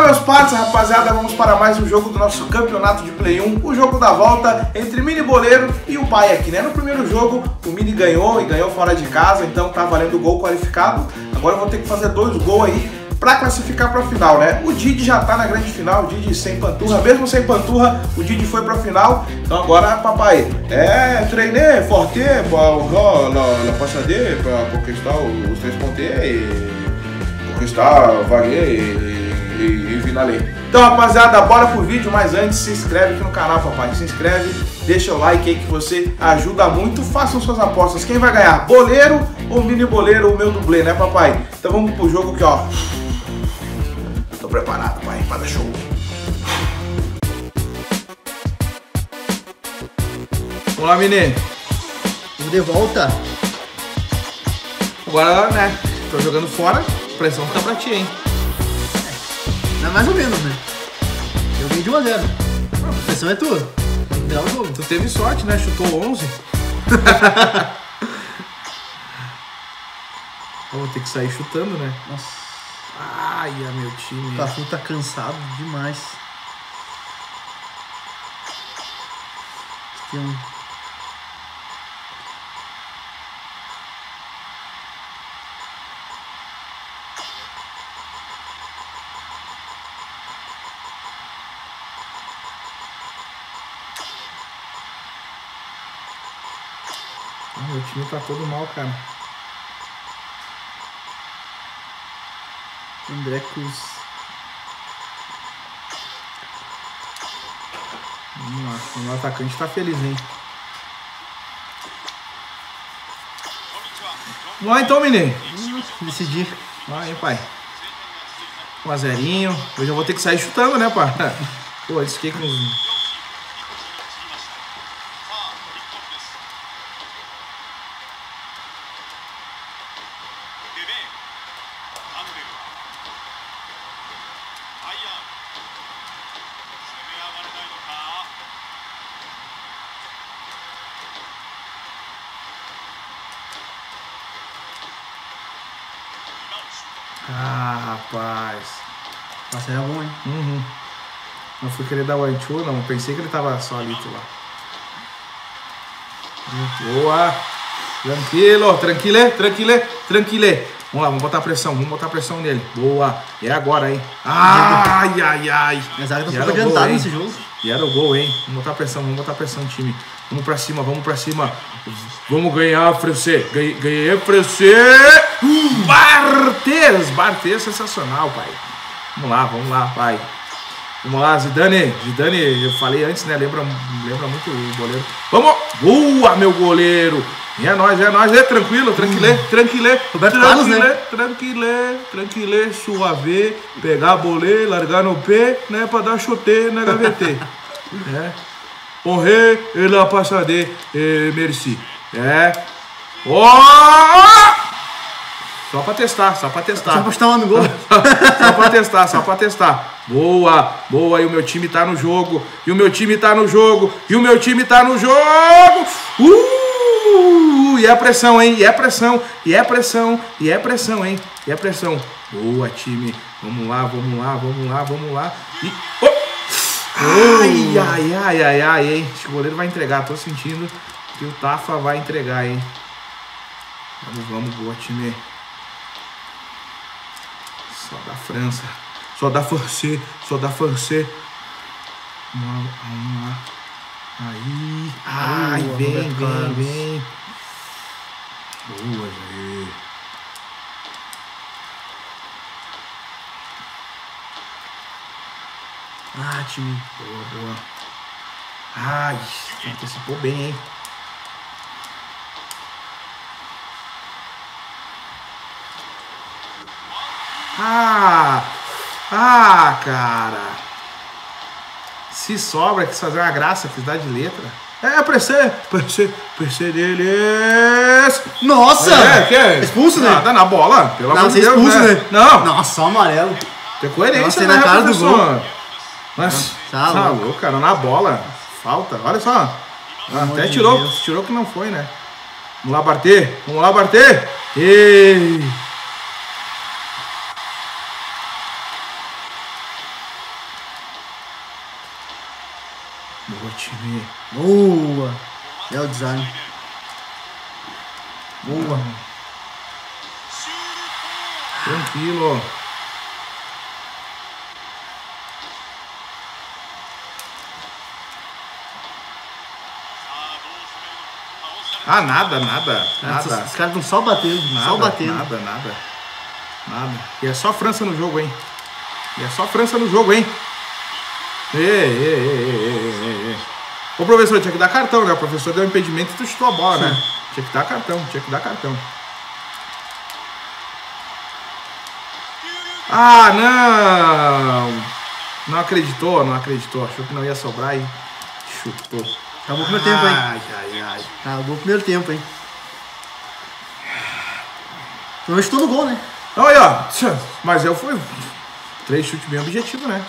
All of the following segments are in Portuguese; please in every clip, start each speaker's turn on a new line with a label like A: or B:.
A: meus parceiros, rapaziada, vamos para mais um jogo do nosso campeonato de Play 1, o jogo da volta entre Mini Boleiro e o pai aqui, né? No primeiro jogo, o Mini ganhou e ganhou fora de casa, então tá valendo gol qualificado. Agora eu vou ter que fazer 2 gols aí pra classificar pra final, né? O Didi já tá na grande final, o Didi sem panturra, mesmo sem panturra, o Didi foi pra final. Então agora, papai, treinei forte na passadeira pra conquistar os 3 pontos e conquistar, valer e finalei. Então, rapaziada, bora pro vídeo, mas antes se inscreve aqui no canal, papai. Se inscreve, deixa o like aí que você ajuda muito. Façam suas apostas. Quem vai ganhar? Boleiro ou Mini Boleiro, o meu dublê, né, papai? Então vamos pro jogo aqui, ó. Tô preparado, pai, para dar show. Vamos lá, Mini.
B: Vamos de volta.
A: Agora, né, tô jogando fora, a pressão tá pra ti, hein?
B: Não é mais ou menos, né? Eu ganhei de 1 a 0. A pressão é tua. Tem que virar o jogo.
A: Tu teve sorte, né? Chutou 11. Vou ter que sair chutando, né?
B: Nossa.
A: Ai, meu time.
B: O Cafu tá cansado demais. Tem um...
A: Meu time tá todo mal, cara.
B: André Cruz.
A: Vamos lá, o meu atacante tá feliz, hein? Vamos lá então, menino.
B: Decidi.
A: Vai, hein, pai. 1 a 0. Eu já vou ter que sair chutando, né, pai? Pô, isso aqui com os... Ah, rapaz.
B: Nossa, era bom, hein?
A: Uhum. Não fui querer dar o one-two, não. Pensei que ele tava só ali, lá. Boa. Tranquilo, tranquile. Vamos lá, vamos botar pressão nele. Boa. É agora, hein? Ai.
B: Minha zaga tá um pouco adiantada nesse jogo.
A: E era o gol, hein? Vamos botar pressão, time. Vamos pra cima. Vamos ganhar, francês. Ganhei, francês. Barthez, sensacional, pai. Vamos lá, pai. Vamos lá, Zidane, eu falei antes, né? Lembra muito o goleiro. Vamos! Boa, meu goleiro! É nóis, tranquilo.
B: Roberto Carlos, né?
A: Tranquile, suave. Pegar a boleira, largar no pé, né? Pra dar chute na gavete. Honré, ele a passade, merci. Só pra testar.
B: Só pra chutar uma no gol.
A: Só pra testar. Boa. E o meu time tá no jogo. E é pressão, hein? E é pressão. Boa, time. Vamos lá. E... Ai, hein? Esse goleiro vai entregar. Tô sentindo que o Tafa vai entregar, hein? Vamos, boa, time. Só da França. Só da França. Vamos lá. Aí. Ai, vem. Boa, Jair.
B: Ah, time.
A: Boa. Ai, antecipou bem, hein? Cara. Se sobra, quis fazer uma graça, quis dar de letra. PC deles.
B: Nossa!
A: Que é?
B: Expulso, né?
A: Nada na bola, pelo amor de Deus,
B: expulso,
A: né? Não.
B: Nossa, só amarelo.
A: Tem coerência,
B: né,
A: na cara do
B: gol.
A: Mas,
B: Tá
A: louco, cara, na bola. Falta, olha só. Até tirou que não foi, né? Vamos lá, bater. Boa, time.
B: Boa. É o design. Boa.
A: Tranquilo. Ah, nada.
B: Os caras estão só batendo. Só batendo.
A: Nada. E é só França no jogo, hein? Ô, professor, tinha que dar cartão, né? O professor deu um impedimento e tu chutou a bola, né? Tinha que dar cartão. Ah, não! Não acreditou. Achou que não ia sobrar e chutou.
B: Acabou o primeiro tempo, hein?
A: Ai.
B: Acabou o primeiro tempo, hein? Então eu estou no gol, né?
A: Olha, ó. Mas eu fui 3 chutes bem objetivo, né?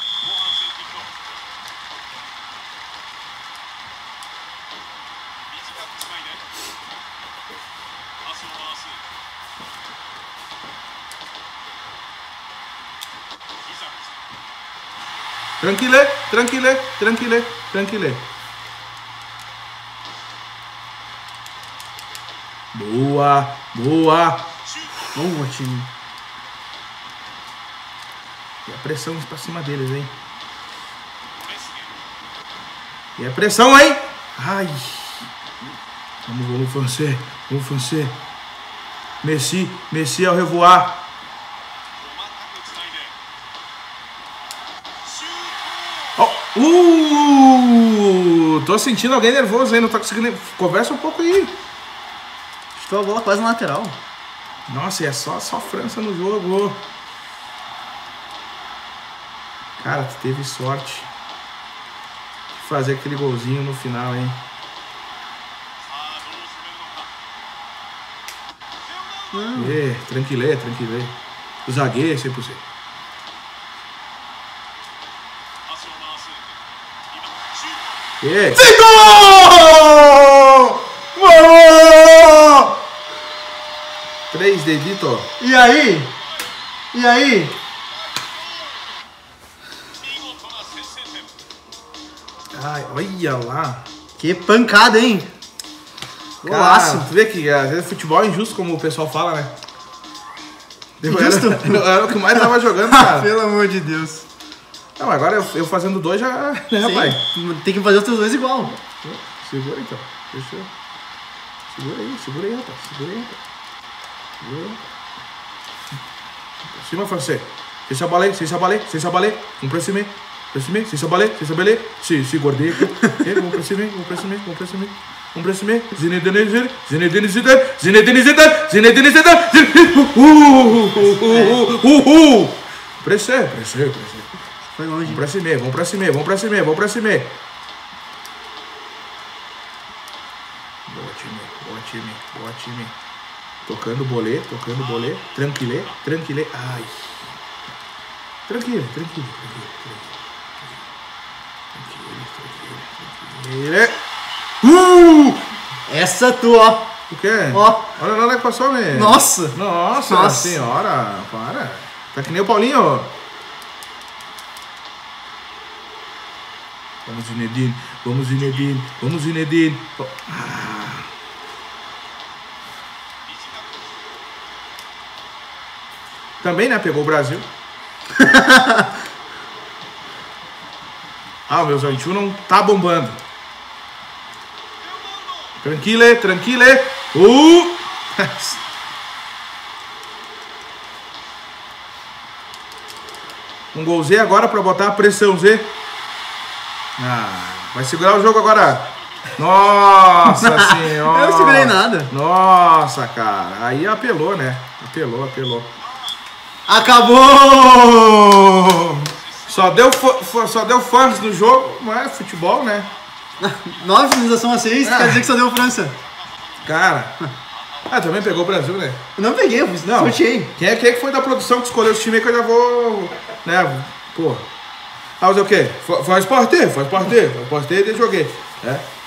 A: Tranquile. Boa.
B: Boa, time.
A: E a pressão pra cima deles, hein? E a pressão, hein? Ai. Vamos, Francês. Messi ao revoar. Tô sentindo alguém nervoso aí, não tô conseguindo. Conversa um pouco aí.
B: Estou a bola quase na lateral.
A: Nossa, e é só França no jogo. Cara, tu teve sorte de fazer aquele golzinho no final, hein? Tranquilê. O zagueiro, 100%. Sem gol! Vamos! 3 deditos.
B: E aí?
A: Ai, olha lá.
B: Que pancada, hein? Golaço.
A: Tu vê que às vezes futebol é injusto, como o pessoal fala, né?
B: Injusto?
A: Era o que mais tava jogando, cara.
B: Pelo amor de Deus.
A: Não, agora eu fazendo 2 já, né, rapaz?
B: Tem que fazer os teus 2 igual.
A: Segura então. Fechou. Segura aí, rapaz. Pra cima, Francês. Sem se abaler. Vamos pra cima. Sem se abaler. Se guardei. Vamos pra cima. Zinedine Zidane. Pressê.
B: Foi longe.
A: Vamos pra cima. Boa time. Tocando bolê. Tranquilê. Ai. Tranquilo.
B: Essa tua.
A: O quê?
B: Ó.
A: Olha lá que passou, né?
B: Nossa
A: Senhora. Para. Tá que nem o Paulinho. Vamos, Zinedine. Também, né? Pegou o Brasil. O meu Zantiu não tá bombando. Tranquile. Um golzinho agora pra botar a pressão, Zé. Vai segurar o jogo agora. Nossa senhora.
B: Eu não segurei nada.
A: Nossa, cara. Aí apelou, né? Apelou.
B: Acabou!
A: Só deu fãs no jogo, não é futebol, né?
B: 9 finalização a 6, quer dizer que só deu França.
A: Cara. Também pegou o Brasil, né?
B: Eu não peguei, eu sorteei.
A: Quem é que foi da produção que escolheu esse time aí que eu já vou. Né? Pô. Fazer o quê? Faz parte, eu joguei. Né?